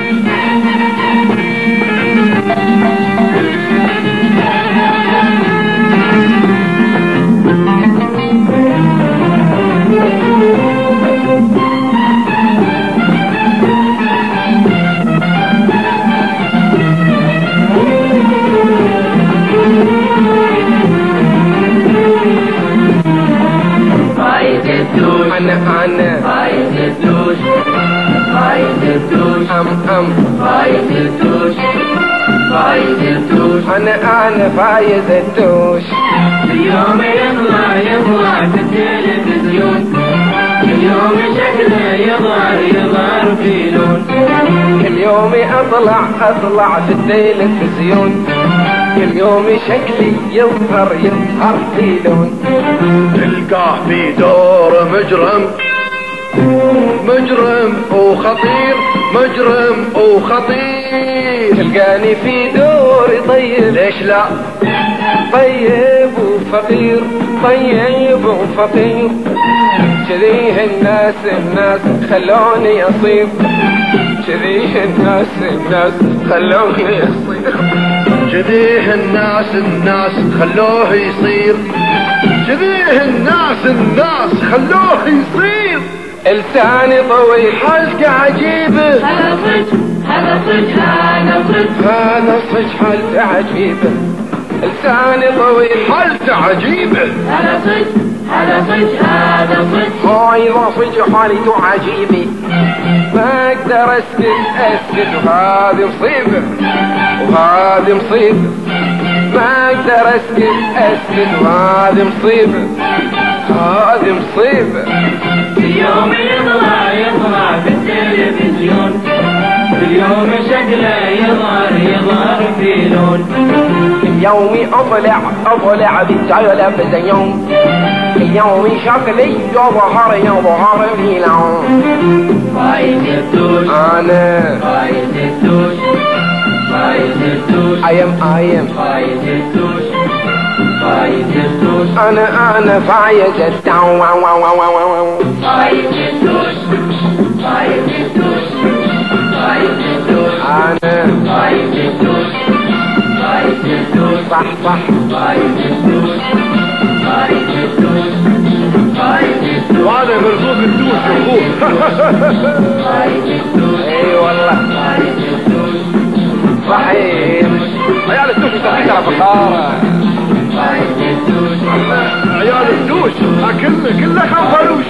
أنا فايز الدوش، فايز الدوش، فايز الدوش، فايز الدوش، أنا فايز الدوش. اليوم يطلع في التلفزيون، اليوم شكله يظهر في لون، اليوم أطلع في التلفزيون، اليوم شكلي يظهر في لون. تلقاه في دور مجرم وخطير، مجرم وخطير. تلقاني في دوري طيب، ليش لا؟ طيب وفقير، طيب وفقير. كذيه الناس خلوني أصير، كذيه الناس خلوني أصير، كذيه الناس خلوه يصير، كذيه الناس خلوه يصير. لساني طويل حلقة عجيبة، هذا صج هذا صج حالته عجيبة. لساني طويل حالته عجيبة، هذا صج هاي صج حالته عجيبة. ما اقدر اسكت وهذه مصيبة، وهذه مصيبة. ما اقدر اسكت وهذه مصيبة، هذه مصيبة. اليوم يطلع في التلفزيون، اليوم شكله يظهر في لون، اليوم اطلع بالتلفزيون، اليوم شكلي يظهر في لون. فايز الدوش، أنا فايز الدوش، فايز الدوش، I am فايز الدوش، فايز الدوش، أنا فايز الدوش، فايز الدوش، فايز الدوش، فايز الدوش، أنا فايز الدوش، فايز الدوش، صح فايز الدوش، فايز الدوش، فايز الدوش، وهذا مرزوق الدوش يا اخوه. فايز الدوش، اي والله فايز الدوش، صحيح. عيال الدوش يسميك على فخارة. فايز الدوش، عيال الدوش كله خنفلوش.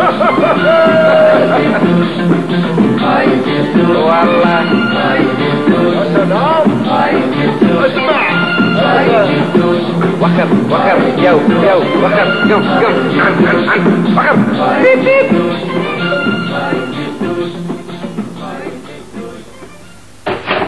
فايز الدوش، والله فايز الدوش، سلام. فايز الدوش، اسمع فايز الدوش، وخر يو وخر قم وخر بيب بيب.